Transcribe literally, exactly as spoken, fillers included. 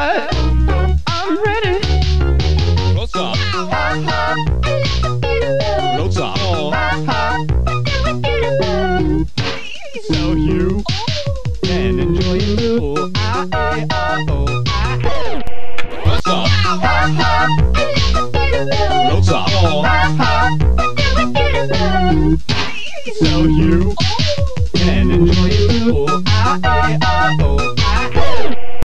but I'm ready. Close up. Close up. So you can enjoy it too. Ah, eh, ah, oh, ah, eh. Close up. Close up. So you